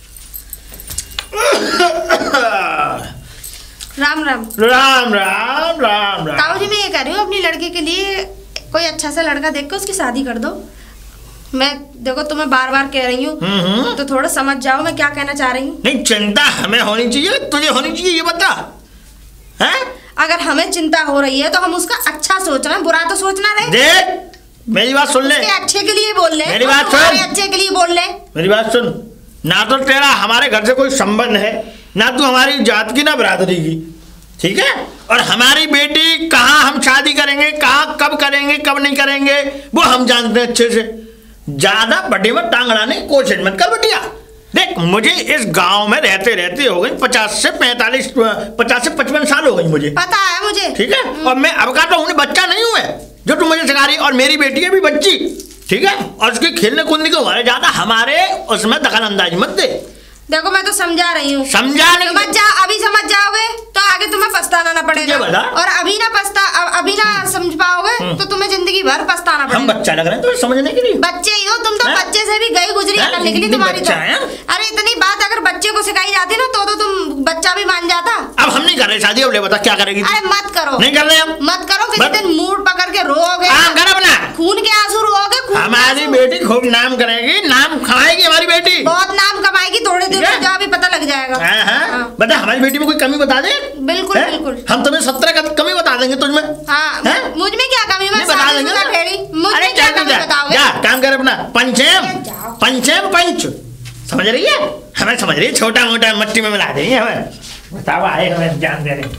राम राम। राम राम राम राम। ताऊ जी मैं ये कह रही हूँ, अपनी लड़के के लिए कोई अच्छा सा लड़का देख के उसकी शादी कर दो। मैं देखो तुम्हें बार बार कह रही हूँ, तो थोड़ा समझ जाओ मैं क्या कहना चाह रही हूँ। नहीं चिंता हमें होनी चाहिए, तुझे होनी चाहिए, ये बता है? अगर हमें चिंता हो रही है तो हम उसका अच्छा सोच रहे हैं, बुरा तो सोचना रहे। देख मेरी बात सुन ले, उसके अच्छे के लिए बोल ले, मेरी बात सुन, अच्छे के लिए बोल ले। मेरी बात सुन, ना तो तेरा हमारे घर से कोई संबंध है, ना तू हमारी जात की ना बरादरी की, ठीक है? और हमारी बेटी कहाँ हम शादी करेंगे, कहाँ कब करेंगे कब नहीं करेंगे वो हम जानते हैं अच्छे से। ज्यादा बटे में टांग अड़ाने की कोशिश मत कर बेटिया। देख मुझे इस गांव में रहते रहते हो गई 50 से 55 साल हो गई मुझे, पता है मुझे, ठीक है? और मैं अब का तो उन्हें बच्चा नहीं हुए जो तुम मुझे सिखा रही, और मेरी बेटी है भी बच्ची, ठीक है? और उसकी खेलने कूदने के हमारे ज्यादा हमारे उसमें दखल अंदाजी मत दे। देखो मैं तो समझा रही हूँ, समझाने समझ जा, अभी समझ जाओगे तो आगे तुम्हें पछताना ना पड़ेगा, और अभी ना समझ पाओगे तो तुम्हें जिंदगी भर पछताना पड़ेगा। हम बच्चा लग रहे हैं तुम्हें समझने के लिए? बच्चे ही हो तुम तो, बच्चे से भी गई गुजरी अकल निकली तुम्हारी तो। अरे इतनी बात अगर बच्चे को सिखाई जाती ना तो तुम बच्चा भी मान जाता। अब हम नहीं कर रहे शादी, अब ले बता क्या करेगी? अरे मत करो, नहीं कर रहे हम, मत करो, किसी दिन मूड पकड़ के रोओगे, खून के आंसू रोओगे। हमारी बेटी खूब नाम करेगी, नाम खाएगी हमारी बेटी, बहुत नाम कमाएगी, थोड़े दिन में जो भी पता लग जाएगा। बता हमारी बेटी में कोई कमी बता दे। बिल्कुल बिल्कुल, हम तुम्हें 17 का कमी बता देंगे तुझमें। हाँ, मुझ में क्या कमी, मैं बता देंगे, मुझे क्या कमी बताओगे? काम कर अपना, पंचेम पंच समझ रही है? हमें समझ रही है, छोटा मोटा मट्टी में मिला देंगे हमें। बताओ आए हमें जान दे रहे।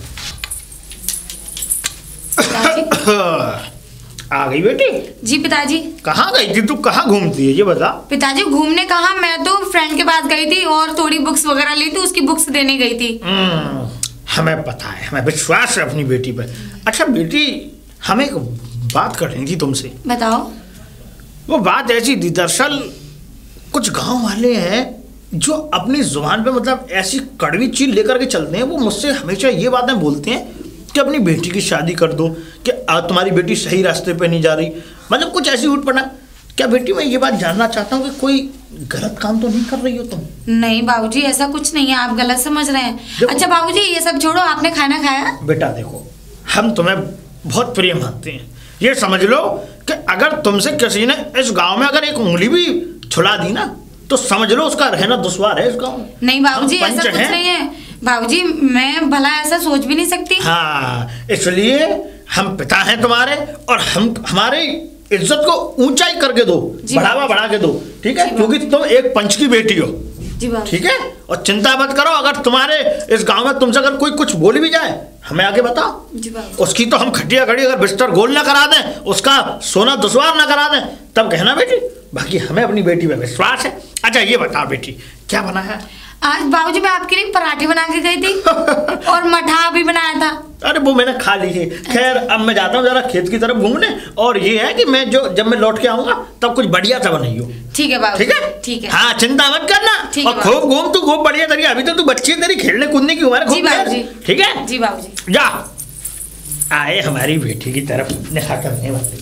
आ गई बेटी? जी पिताजी। कहाँ गई थी तू, कहाँ घूमती है ये बता? पिताजी घूमने कहाँ, मैं तो फ्रेंड के पास गई थी और थोड़ी बुक्स वगैरह ली थी, उसकी बुक्स देने गई थी। हमें पता है, हमें विश्वास है अपनी बेटी पर। अच्छा बेटी, हमें एक बात करनी थी तुमसे। बताओ। वो बात ऐसी थी, दरअसल कुछ गांव वाले हैं जो अपनी जुबान पे मतलब ऐसी कड़वी चीज लेकर के चलते हैं। वो मुझसे हमेशा ये बातें बोलते हैं कि अपनी बेटी की शादी कर दो, कि तुम्हारी बेटी सही रास्ते पे नहीं जा रही, मतलब कुछ ऐसी उठ पड़ा। क्या बेटी मैं ये बात जानना चाहता हूँ कि कोई गलत काम तो नहीं कर रही हो तुम? नहीं बाबूजी, ऐसा कुछ नहीं है, आप गलत समझ रहे हैं। अच्छा बाबूजी ये सब छोड़ो, आपने खाना खाया? बेटा देखो, हम तुम्हें बहुत प्रिय मानते हैं, ये समझ लो कि अगर तुमसे किसी ने इस गांव में अगर एक उंगली भी छुड़ा दी ना तो समझ लो उसका रहना दुश्वार है इस गांव में। नहीं बाबूजी ऐसा कुछ नहीं है बाबूजी, मैं भला ऐसा सोच भी नहीं सकती। हाँ, इसलिए हम पिता हैं तुम्हारे, और हम हमारी इज्जत को ऊंचाई करके दो, बढ़ावा बढ़ा के दो, ठीक है? क्योंकि तुम एक पंच की बेटी हो, ठीक है? और चिंता मत करो, अगर तुम्हारे इस गांव में तुमसे अगर कोई कुछ बोल भी जाए हमें आगे बताओ, उसकी तो हम खटिया खड़ी अगर बिस्तर गोल ना करा दें, उसका सोना दुश्वार ना करा दें, तब कहना बेटी। बाकी हमें अपनी बेटी पे विश्वास है। अच्छा ये बताओ बेटी, क्या बना है आज? बाबूजी मैं आपके लिए पराठे बना के गई थी और मठा भी बनाया था। अरे वो मैंने खा ली थी। खैर अब मैं जाता हूँ जरा खेत की तरफ घूमने, और ये है कि मैं जब मैं लौट के आऊंगा तब कुछ बढ़िया सा बनाइयो। ठीक है बाबू, ठीक है? ठीक है। हाँ चिंता मत करना, और खूब घूम, तू खूब बढ़िया तरीके, अभी तो तू बच्ची है, तेरी खेलने कूदने की उम्र है, ठीक है? जी बाबूजी। जा आए हमारी बेटी की तरफ निखा करने वाली।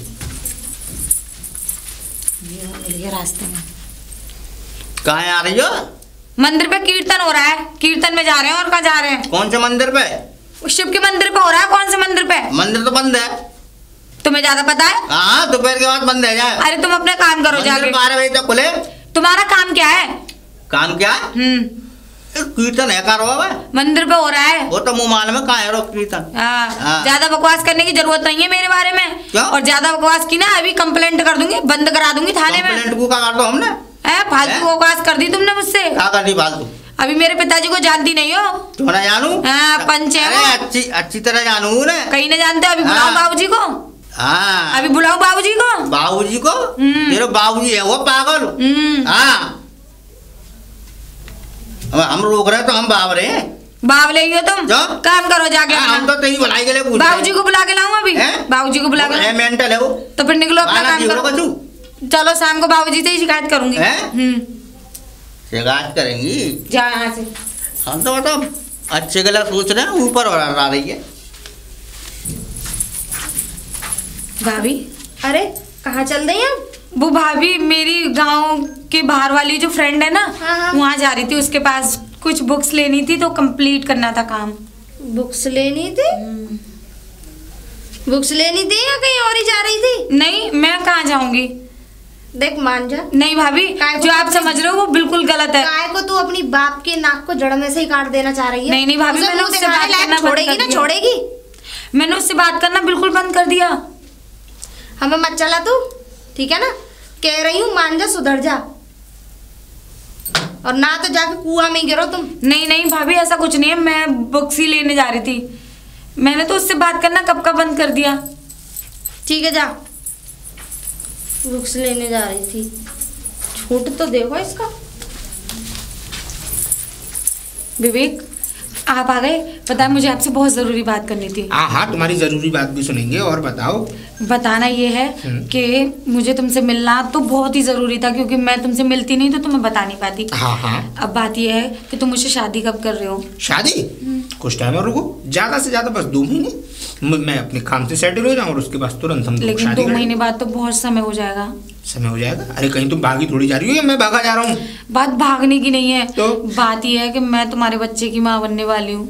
रास्ते में कहाँ आ रही हो? मंदिर पे कीर्तन हो रहा है, कीर्तन में जा रहे हैं। और कहाँ जा रहे हैं? कौन से मंदिर पे? शिव के मंदिर पे हो रहा है। कौन से मंदिर पे? मंदिर तो बंद है। तुम्हें ज्यादा पता है? हाँ दोपहर के बाद बंद है जाए। अरे तुम अपना काम करो जाके, 12 बजे तक खुले। तुम्हारा काम क्या है? काम क्या है? कीर्तन है कार मंदिर पे हो रहा है। वो तो मुँह मालूम है कहाँ है कीर्तन। ज्यादा बकवास करने की जरूरत नहीं है मेरे बारे में। क्या? और ज्यादा बकवास की ना अभी कंप्लेंट कर दूंगी, बंद करा दूंगी थाने में। कंप्लेंट को कर दो हमने? फालतू बकवास कर दी तुमने मुझसे। क्या कर दी फालतू? अभी मेरे पिताजी को जानती नहीं हो? क्यों ना जानू? पंच है वो। अच्छी तरह जानू ना। कहीं ना जानते हो? अभी बुलाओ बाबूजी को। हाँ अभी बुलाओ बाबूजी को। बाबूजी को? तेरे बाबूजी है वो पागल। हाँ हम रोक रहे तो हम बावरे हैं। बावले ही हो तुम। काम करो जाके। हम तो तेरी भलाई के लिए पूछ। बाबूजी को बुला के लाऊं अभी? बाबूजी को बुला के? मेंटल है वो। तो फिर निकलो अपना काम करो। चलो शाम को बाबूजी से ही शिकायत करूंगी। शिकायत करेंगी? जा यहाँ से। हम तो मतलब अच्छे गलत सोच रहे हैं, ऊपर आ रही है भाभी। अरे कहाँ चल रही हैं? वो भाभी मेरी गांव के बाहर वाली जो फ्रेंड है ना, वहाँ जा रही थी, उसके पास कुछ बुक्स लेनी थी तो कंप्लीट करना था काम। बुक्स लेनी थी? बुक्स लेनी थी या कहीं और ही जा रही थी? नहीं मैं कहाँ जाऊंगी, देख मान जा। नहीं भाभी जो आप समझ रहे हो वो बिल्कुल गलत है। काय को तू अपनी बाप के नाक को जड़ में से ही काट देना चाह रही है? नहीं नहीं भाभी मैंने उससे बात करना छोड़ेगी ना? छोड़ेगी? मैंने उससे बात करना बिल्कुल बंद कर दिया। हमें मत चला तू, ठीक है ना? कह रही हूँ मान जा, सुधर जा, और ना तो जाके कुआं में गिरो तुम। नहीं नहीं भाभी, ऐसा कुछ नहीं है, मैं बुक्स ही लेने जा रही थी। मैंने तो उससे बात करना कब का बंद कर दिया। ठीक है जा, बुक्स लेने जा रही थी, छूट तो देखो इसका। विवेक आप आ गए, पता है मुझे आपसे बहुत जरूरी बात करनी थी। हाँ, तुम्हारी जरूरी बात भी सुनेंगे। और बताओ। बताना ये है कि मुझे तुमसे मिलना तो बहुत ही जरूरी था, क्योंकि मैं तुमसे मिलती नहीं तो तुम्हें बता नहीं पाती। हाँ। अब बात ये है कि तुम मुझसे शादी कब कर रहे हो? शादी कुछ टाइम और रुको, ज्यादा से ज्यादा बस 2 महीने, मैं अपने काम से सेटल हो जाऊँ और उसके बाद तुरंत हम लेकिन 2 महीने बाद तो बहुत समय हो जाएगा। समय हो जाएगा? अरे कहीं तुम भागी थोड़ी जा रही हो या मैं भागा जा रहा हूँ? बात भागने की नहीं है तो बात यह है कि मैं तुम्हारे बच्चे की माँ बनने वाली हूँ।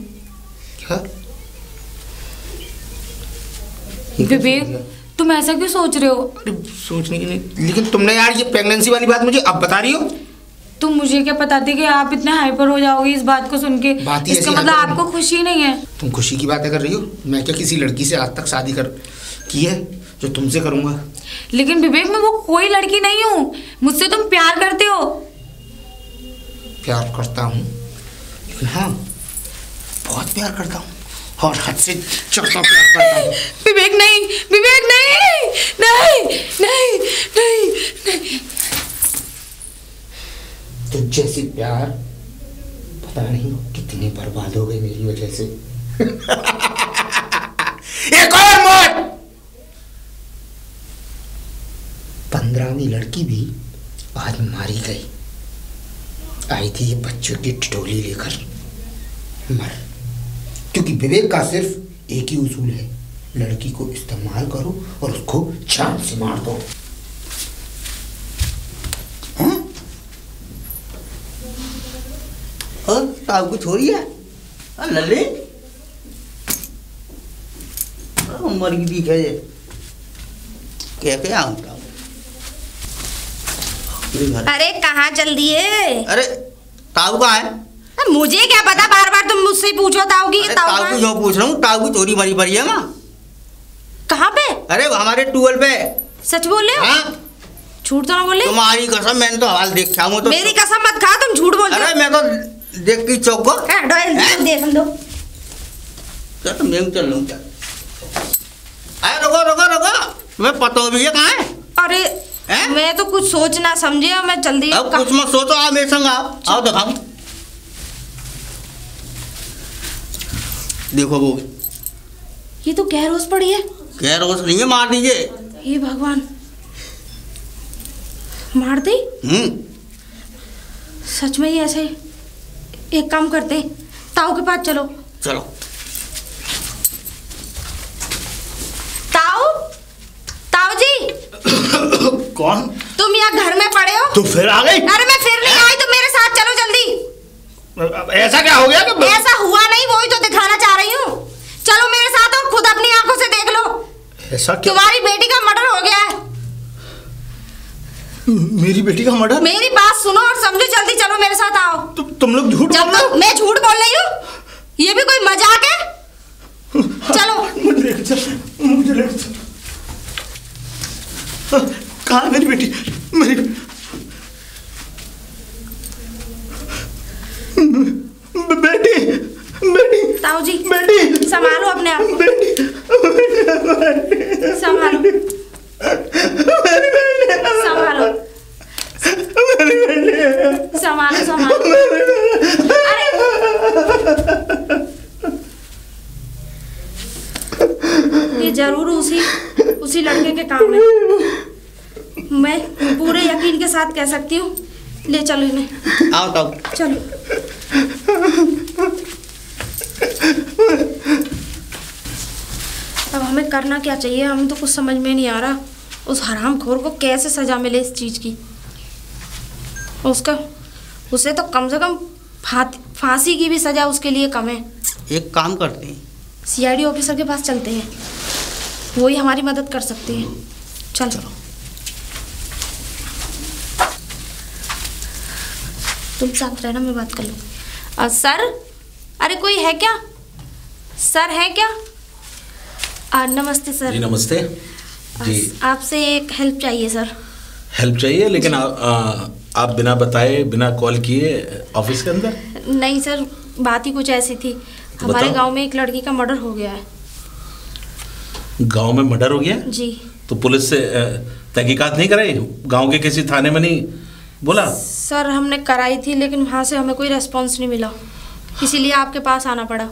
विवेक तुम ऐसा क्यों सोच रहे हो? अरे सोचने की नहीं, लेकिन तुमने यार ये प्रेगनेंसी वाली बात मुझे अब बता रही हो? तुम मुझे क्या बताते कि आप इतने हाइपर हो जाओगे इस बात को सुन के? इसका मतलब आपको खुशी नहीं है? तुम खुशी की बातें कर रही हो? मैं क्या किसी लड़की से आज तक शादी की है जो तुमसे करूंगा? लेकिन विवेक मैं वो कोई लड़की नहीं हूँ, मुझसे तुम प्यार करते हो। प्यार करता हूँ, लेकिन हाँ बहुत प्यार करता हूँ और हद से ज्यादा प्यार करता हूँ। विवेक नहीं, विवेक नहीं, नहीं नहीं नहीं नहीं। तो जैसे प्यार पता नहीं कितने बर्बाद हो गए मेरी वजह से। एक और मौत। 15वीं लड़की भी आज मारी गई। आई थी ये बच्चों की टिटोली लेकर, मर। क्योंकि विवेक का सिर्फ एक ही उसूल है, लड़की को इस्तेमाल करो और उसको जान से मार दो। ताऊ को छोड़ी है लल्ले मर गई दिखे क्या आऊँ। अरे कहाँ चल दिए? अरे ताऊ कहाँ है? मुझे क्या पता, बार बार तुम मुझसे ही पूछो ताऊ की। ताऊ की जो पूछ रहा हूँ, ताऊ की चोरी मरी पड़ी है माँ। कहाँ पे? अरे हमारे टूल पे। सच बोल रहे हो? हाँ? झूठ तो ना बोले। तुम्हारी कसम, मैंने तो हाल देख खाऊं तो। मेरी कसम मत खा, तुम झूठ बोलते हो। अरे मैं तो देख की चौक को देख हम दो। तो मैं चल लूँ क्या? अरे रुको रुको रुको, तुम्हें पता भी है कहाँ है? अरे मैं तो कुछ सोच ना समझे, मैं जल्दी। अब कुछ मत सोचो, आओ मेरे संग आओ दिखाओ। देखो वो ये तो गैरोस पड़ी है। गैरोस नहीं है, मार दीजिए। हे भगवान, मार दी? सच में ही ऐसे? एक काम करते, ताऊ के पास चलो। चलो। ताऊ, ताऊ जी। कौन? तुम यहाँ घर में पड़े हो? तो फिर आ गई? अरे मैं फिर नहीं आई, तुम मेरे साथ चलो जल्दी। ऐसा क्या हो गया कि? ऐसा हुआ नहीं, वही तो दिखाना चाह रही हूँ। चलो मेरे साथ और खुद अपनी आंखों से देख लो। ऐसा क्या? तुम्हारी बेटी का मर्डर हो गया है। मेरी बेटी का मर्डर? मेरी बात सुनो और समझो, जल्दी चलो मेरे साथ आओ। तुम लोग झूठ बोल रहे हो? मैं झूठ बोल रही हूँ? ये भी कोई मजाक है? चलो मुझे लेकर चल। कहाँ है मेरी बेटी? मेरी बेटी ताऊ जी, बेटी संभालो अपने आप को। बेटी संभालो संभालो संभालो संभालो। ये जरूर उसी लड़के के काम है। मैं पूरे यकीन के साथ कह सकती हूँ। ले चलो इन्हें। आओ ताऊ। चलो। अब हमें करना क्या चाहिए? हमें तो कुछ समझ में नहीं आ रहा। उस हरामखोर को कैसे सजा मिले इस चीज की? उसे तो कम से कम फांसी की भी सजा उसके लिए कम है। एक काम करते हैं, सीआईडी ऑफिसर के पास चलते हैं, वो ही हमारी मदद कर सकते हैं। चलो तुम साथ रहना, मैं बात कर लूँ। सर, अरे कोई है क्या? सर है क्या? नमस्ते सर। जी नमस्ते जी। आपसे एक हेल्प चाहिए सर। हेल्प चाहिए, लेकिन आप बिना बताए, बिना कॉल किए ऑफिस के अंदर? नहीं सर, बात ही कुछ ऐसी थी। हमारे गांव में एक लड़की का मर्डर हो गया है। गांव में मर्डर हो गया? जी। तो पुलिस से तहकीकात नहीं कराई? गांव के किसी थाने में नहीं बोला? सर हमने कराई थी, लेकिन वहाँ से हमें कोई रेस्पॉन्स नहीं मिला, इसीलिए आपके पास आना पड़ा।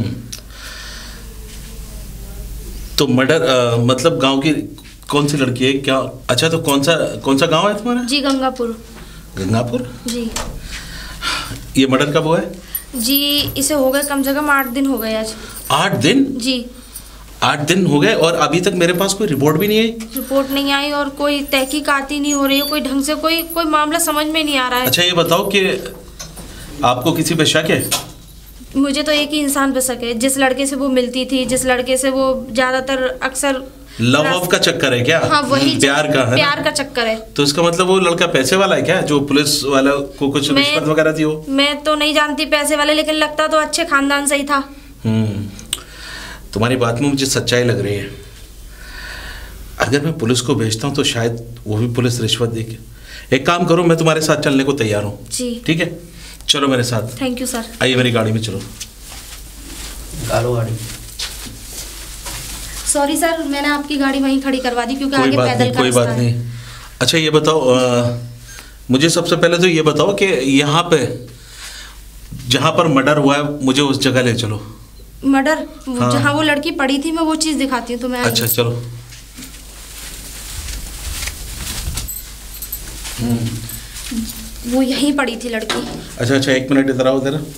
तो मर्डर मतलब गांव की कौन सी लड़की है क्या? अच्छा, तो कौन सा गांव है तुम्हारा? जी गंगापुर। गंगापुर जी। ये मर्डर कब हुआ है? जी इसे हो गए कम से कम 8 दिन हो गए आज। 8 दिन? जी 8 दिन हो गए और अभी तक मेरे पास कोई रिपोर्ट भी नहीं आई? रिपोर्ट नहीं आई और कोई तहकीकात ही नहीं हो रही है, कोई ढंग से कोई मामला समझ में नहीं आ रहा है। अच्छा ये बताओ कि आपको किसी पे शक है? मुझे तो एक ही इंसान पे शक है, जिस लड़के से वो मिलती थी, जिस लड़के से वो ज्यादातर अक्सर। लव ऑफ का चक्कर है क्या? हाँ वही प्यार का है? प्यार का चक्कर है। तो इसका मतलब वो लड़का पैसे वाला है क्या, जो पुलिस वाला को कुछ रिश्वत वगैरह दी हो? मैं तो नहीं जानती पैसे वाले, लेकिन लगता तो अच्छे खानदान से ही था। तुम्हारी बात में मुझे सच्चाई लग रही है। अगर मैं पुलिस को भेजता हूँ तो शायद वो भी पुलिस रिश्वत देगी। एक काम करो, मैं तुम्हारे साथ चलने को तैयार हूँ। जी ठीक है, चलो मेरे साथ। Thank you sir. आइए मेरी गाड़ी में चलो। निकालो गाड़ी। सॉरी सर, मैंने आपकी गाड़ी वहीं खड़ी करवा दी क्योंकि आगे पैदल का कोई बात नहीं। अच्छा ये बताओ, मुझे सबसे पहले तो ये बताओ कि यहाँ पे जहाँ पर मर्डर हुआ है मुझे उस जगह ले चलो। मर्डर? हाँ। जहाँ वो लड़की पड़ी थी, मैं वो चीज़ दिखाती हूँ तुम्हें। अच्छा चलो। वो यहीं पड़ी थी लड़की। अच्छा 1 मिनट इधर आओ जरा।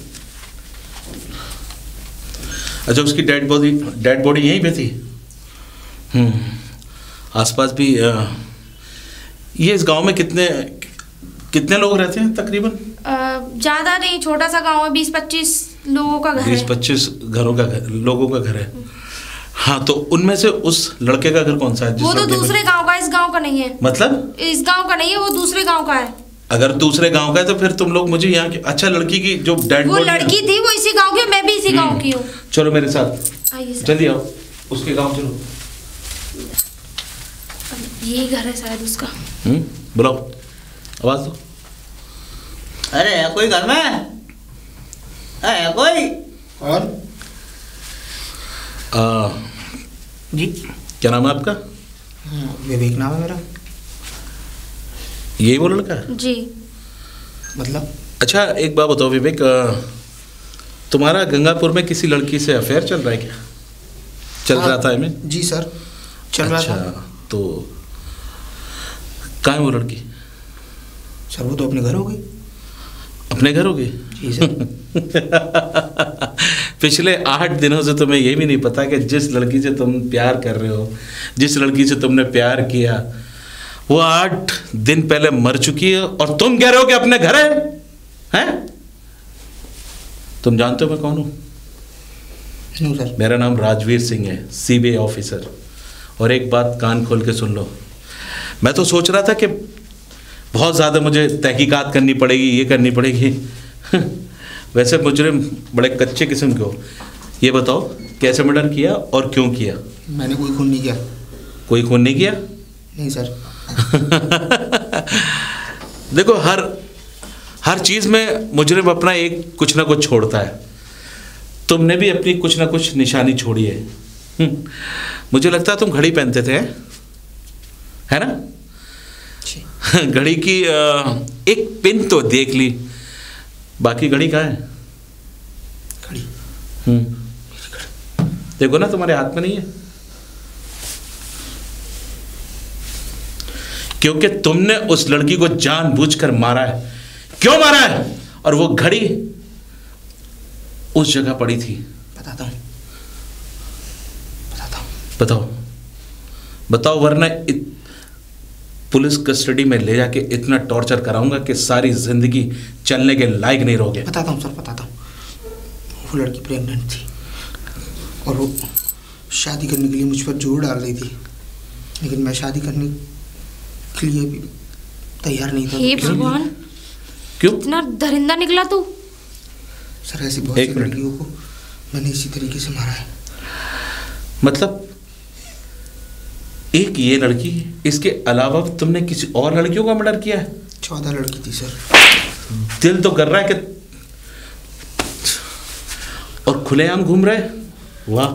अच्छा उसकी डेड बॉडी यहीं पे थी? आसपास भी ये इस गांव में कितने लोग रहते हैं तकरीबन? ज़्यादा नहीं, छोटा सा गांव है, 20-25 लोगों का घर है। 20-25 लोगों का घर है। हाँ, तो उनमें से उस लड़के का घर कौन सा है? वो तो दूसरे गांव का, इस गांव का नहीं है। मतलब? इस गांव का नहीं है, वो दूसरे गांव का है। अगर दूसरे गांव का है तो फिर तुम लोग मुझे यहाँ की, अच्छा लड़की की जो डेड वो लड़की थी वो इसी गांव की, मैं भी इसी गांव की हूँ। चलो मेरे साथ, आइए सर। जल्दी आओ, उसके गांव चलो। यही घर है शायद उसका। बुलाओ, आवाज दो। अरे है कोई घर में? है कोई? कौन? जी क्या नाम है आपका? विवेक नाम है मेरा। यही वो लड़का है? जी। मतलब? अच्छा एक बात बताओ विवेक, तुम्हारा गंगापुर में किसी लड़की से अफेयर चल रहा है क्या? चल रहा था? मैं जी सर चल रहा था। तो कहाँ है वो लड़की? सर वो तो अपने घर हो गई। अपने घर हो गई? जी सर। पिछले 8 दिनों से तुम्हें ये भी नहीं पता कि जिस लड़की से तुम प्यार कर रहे हो, जिस लड़की से तुमने प्यार किया, वो 8 दिन पहले मर चुकी है और तुम कह रहे हो कि अपने घर है? हैं? तुम जानते हो मैं कौन हूं? नहीं सर। मेरा नाम राजवीर सिंह है, सीबीआई ऑफिसर। और एक बात कान खोल के सुन लो, मैं तो सोच रहा था कि बहुत ज़्यादा मुझे तहकीकात करनी पड़ेगी, ये करनी पड़ेगी। वैसे मुजरिम बड़े कच्चे किस्म के हो। ये बताओ कैसे मर्डर किया और क्यों किया? मैंने कोई खून नहीं किया। कोई खून नहीं किया? नहीं सर। देखो हर चीज़ में मुजरिम अपना एक कुछ ना कुछ छोड़ता है। तुमने भी अपनी कुछ ना कुछ निशानी छोड़ी है। मुझे लगता है तुम घड़ी पहनते थे, है ना? घड़ी की एक पिन तो देख ली, बाकी घड़ी कहाँ है? घड़ी देखो ना, तुम्हारे हाथ में नहीं है, क्योंकि तुमने उस लड़की को जानबूझकर मारा है। क्यों मारा है? और वो घड़ी उस जगह पड़ी थी। बताता हूँ। बताओ बताओ, वरना पुलिस कस्टडी में ले जाके इतना टॉर्चर कराऊंगा कि सारी जिंदगी चलने के लायक नहीं रहोगे। बताता हूँ सर, बताता हूँ। वो लड़की प्रेग्नेंट थी और वो शादी करने के लिए मुझ पर जोर डाल रही थी, लेकिन मैं शादी करने के लिए भी तैयार नहीं था। हे भगवान, क्यों? इतना दरिंदा निकला तू। सर ऐसी बहुत सी लड़कियों को मैंने इसी तरीके से मारा है। मतलब एक ये लड़की, इसके अलावा तुमने किसी और लड़कियों का मर्डर किया है? 14 लड़की थी सर। दिल तो कर रहा है कि, और खुलेआम घूम रहे। वाह,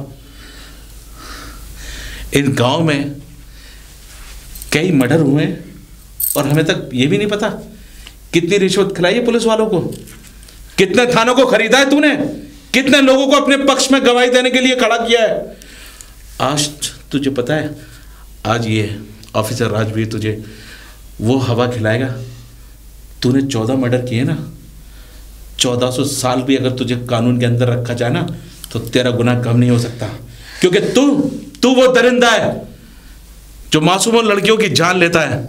इन गांव में कई मर्डर हुए और हमें तक ये भी नहीं पता कितनी रिश्वत खिलाई है पुलिस वालों को, कितने थानों को खरीदा है तूने, कितने लोगों को अपने पक्ष में गवाही देने के लिए खड़ा किया है। आज तुझे पता है, आज ये ऑफिसर राजवीर तुझे वो हवा खिलाएगा। तूने 14 मर्डर किए ना, 1400 साल भी अगर तुझे कानून के अंदर रखा जाए ना तो तेरा गुनाह कम नहीं हो सकता, क्योंकि तू वो दरिंदा है जो मासूम लड़कियों की जान लेता है।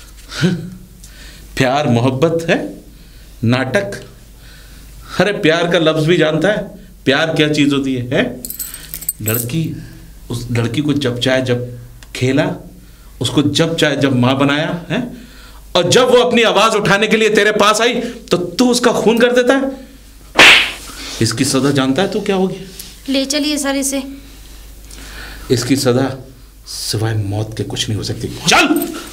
प्यार मोहब्बत है नाटक। अरे प्यार का लफ्ज भी जानता है, प्यार क्या चीज होती है? लड़की, उस लड़की को जब चाहे जब खेला, उसको जब चाहे जब मां बनाया है, और जब वो अपनी आवाज उठाने के लिए तेरे पास आई तो तू उसका खून कर देता है। इसकी सजा जानता है तू क्या होगी? ले चलिए सर इसे। इसकी सजा सिवाय मौत के कुछ नहीं हो सकती। चल।